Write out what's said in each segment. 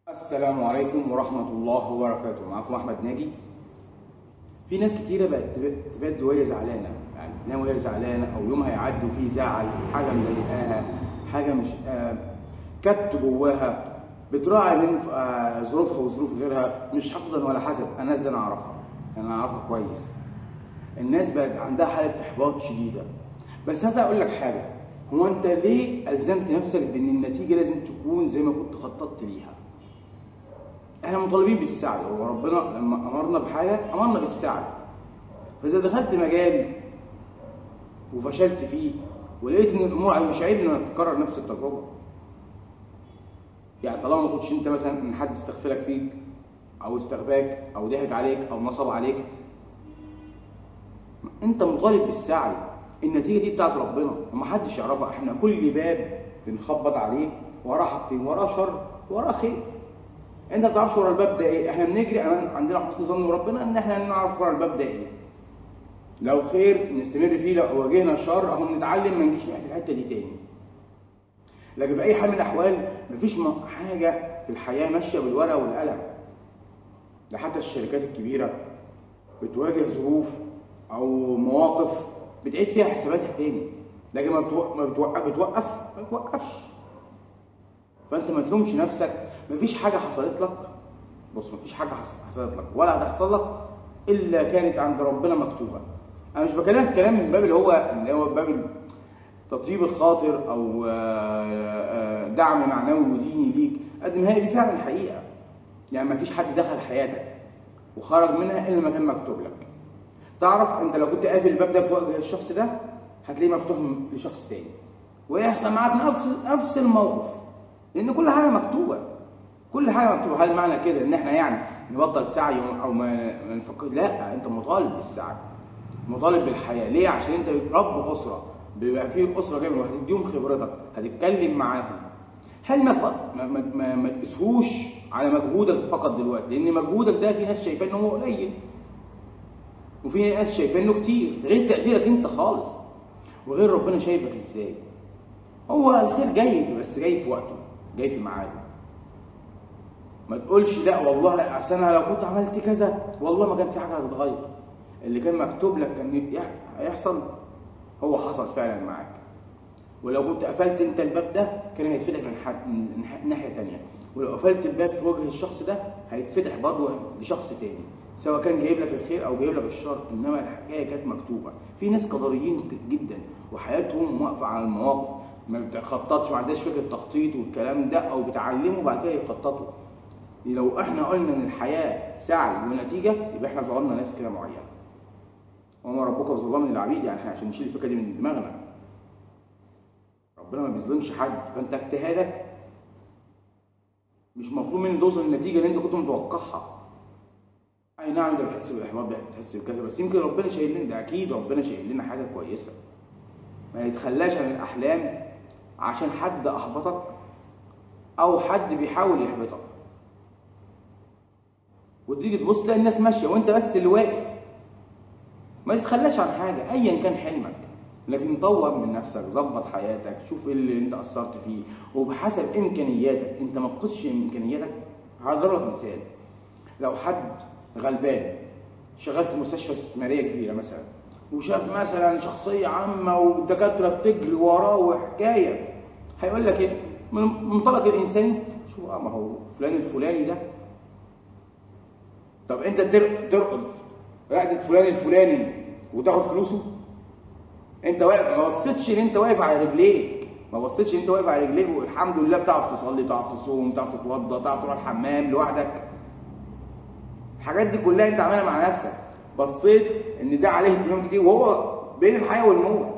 السلام عليكم ورحمة الله وبركاته. معكم أحمد ناجي. في ناس كتيرة بقت تبات وهي زعلانة، يعني تنام وهي زعلانة أو يومها يعدي وفيه زعل، حاجة مضايقاها، حاجة مش كبت جواها، بتراعي بين ظروفها وظروف غيرها، مش حقدا ولا حسد. الناس دي أنا أعرفها كويس. الناس بقت عندها حالة إحباط شديدة. بس عايز أقول لك حاجة، هو أنت ليه ألزمت نفسك بإن النتيجة لازم تكون زي ما كنت خططت ليها؟ احنا مطالبين بالسعي، وربنا لما امرنا بحاجه امرنا بالسعي. فاذا دخلت مجال وفشلت فيه ولقيت ان الامور مش عيب انك تكرر نفس التجربه. يعني طالما ما كنتش انت مثلا ان حد استغفلك فيك او استغباك او ضحك عليك او نصب عليك، انت مطالب بالسعي. النتيجه دي بتاعت ربنا ومحدش يعرفها. احنا كل باب بنخبط عليه وراه حاجتين، وراه شر وراه خير. انت ما بتعرفش ورا الباب ده ايه. احنا بنجري، عندنا حسن ظن بربنا ان احنا نعرف ورا الباب ده ايه. لو خير نستمر فيه، لو واجهنا شر اهو بنتعلم ما نجيش ناحيه الحته دي تاني. لكن في اي حال من الاحوال مفيش حاجه في الحياه ماشيه بالورقه والقلم. ده حتى الشركات الكبيره بتواجه ظروف او مواقف بتعيد فيها حساباتها تاني، لكن ما بتوقفش. فانت ما تلومش نفسك. مفيش حاجه حصلت لك، بص، مفيش حاجه حصلت لك ولا هتحصل لك الا كانت عند ربنا مكتوبه. انا مش بكلمك كلام من باب اللي هو باب تطيب الخاطر او دعم معنوي وديني ليك، قد ما هي دي فعلا الحقيقه. يعني مفيش حد دخل حياتك وخرج منها الا ما كان مكتوب لك. تعرف انت لو كنت قافل الباب ده في وجه الشخص ده هتلاقيه مفتوح لشخص تاني، ويحصل معاك نفس الموقف، لان كل حاجه مكتوبه. كل حاجه مكتوبه. هل معنى كده ان احنا يعني نبطل سعي او ما نفكر؟ لا، انت مطالب بالسعي، مطالب بالحياه. ليه؟ عشان انت رب اسره، بيبقى في اسره جايه وهتديهم خبرتك، هتتكلم معاهم. هل ما تقيسهوش على مجهودك فقط دلوقتي، لان مجهودك ده في ناس شايفاه ان هو قليل وفي ناس شايفاه انه كتير، غير تقديرك انت خالص وغير ربنا شايفك ازاي. هو الخير جاي، بس جاي في وقته، جاي في ميعاده. ما تقولش لا والله اصل انا لو كنت عملت كذا والله ما كان في حاجه هتتغير. اللي كان مكتوب لك كان هيحصل هو حصل فعلا معاك. ولو كنت قفلت انت الباب ده كان هيتفتح من ناحيه ثانيه، ولو قفلت الباب في وجه الشخص ده هيتفتح برضه لشخص ثاني، سواء كان جايب لك الخير او جايب لك الشر. انما الحكايه كانت مكتوبه. في ناس قدريين جدا وحياتهم واقفه على المواقف، ما بتخططش، ما عندهاش فكره تخطيط والكلام ده، او بتعلموا وبعد كده يخططوا. لو احنا قلنا ان الحياه سعي ونتيجه يبقى احنا ظلمنا ناس كده معينه. وما ربك بظلام للعبيد، يعني احنا عشان نشيل الفكره دي من دماغنا. ربنا ما بيظلمش حد. فانت اجتهادك مش مطلوب منك توصل للنتيجه اللي انت كنت متوقعها. اي نعم انت بتحس بالاحباط، بتحس بكذا، بس يمكن ربنا شايل لنا ده. اكيد ربنا شايل لنا حاجه كويسه. ما يتخلاش عن الاحلام عشان حد احبطك او حد بيحاول يحبطك. وتيجي تبص تلاقي الناس ماشيه وانت بس اللي واقف. ما تتخلاش عن حاجه ايا كان حلمك، لكن طور من نفسك، ظبط حياتك، شوف ايه اللي انت قصرت فيه وبحسب امكانياتك. انت ما تقصش امكانياتك. هضرب لك مثال. لو حد غلبان شغال في مستشفى استثماريه كبيره مثلا، وشاف مثلا شخصيه عامه والدكاتره بتجري وراه وحكايه، هيقول لك ايه؟ من منطلق الانساني، شوف ما هو فلان الفلاني ده. طب انت ترقد رقدة فلان الفلاني وتاخد فلوسه؟ انت واقف، ما بصيتش ان انت واقف على رجليك، ما بصيتش ان انت واقف على رجليك والحمد لله بتعرف تصلي، تعرف تصوم، تعرف تتوضى، تعرف تروح الحمام لوحدك. الحاجات دي كلها انت عاملها مع نفسك. بصيت ان ده عليه اهتمام كتير وهو بين الحياه والموت.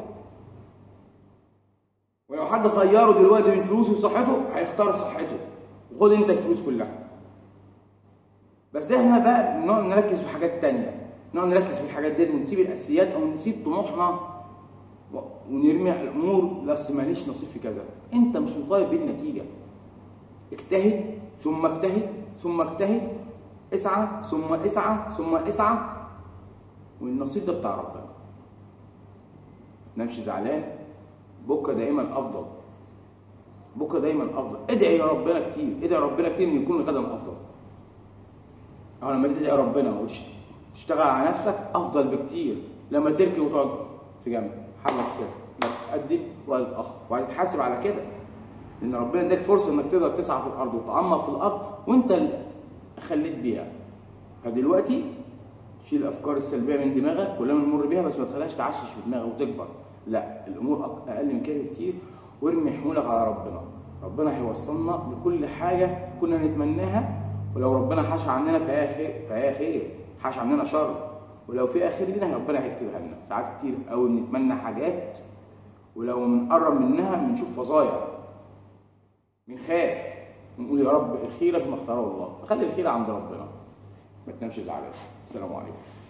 ولو حد خيره دلوقتي بين فلوسه وصحته هيختار صحته، وخد انت الفلوس كلها. بس احنا بقى بنقعد نركز في حاجات تانية، نقعد نركز في الحاجات دي ونسيب الاساسيات او نسيب طموحنا ونرمي الامور. لا اصل ماليش نصيب في كذا. انت مش مطالب بالنتيجه. اجتهد ثم اجتهد ثم اجتهد، اسعى ثم اسعى ثم اسعى، والنصيب ده بتاع ربنا. ما تنامش زعلان، بكره دائما افضل. بكره دايما افضل. ادعي يا ربنا كتير، ادعي ربنا كتير ان يكون غدا افضل. او لما تدعي ربنا وتشتغل على نفسك افضل بكتير لما تركن وتقعد في جنب حلك سر، لا تقدم ولا تتاخر، وهتتحاسب على كده. لان ربنا اداك فرصه انك تقدر تسعى في الارض وتعمق في الارض وانت اللي خليت بيها. فدلوقتي شيل الافكار السلبيه من دماغك، كلنا بنمر بيها بس ما تخليهاش تعشش في دماغك وتكبر. لا، الامور اقل من كده كتير، وارمي حمولك على ربنا. ربنا هيوصلنا لكل حاجه كنا نتمناها، ولو ربنا حاش عننا فهي خير، حاش عننا شر، ولو في خير لينا ربنا هيكتبها لنا. ساعات كتير قوي بنتمنى حاجات ولو بنقرب منها بنشوف فظايع، بنخاف، بنقول يا رب الخيره فيما اختاره الله، فخلي الخيره عند ربنا، ما تنامش زعلان. السلام عليكم.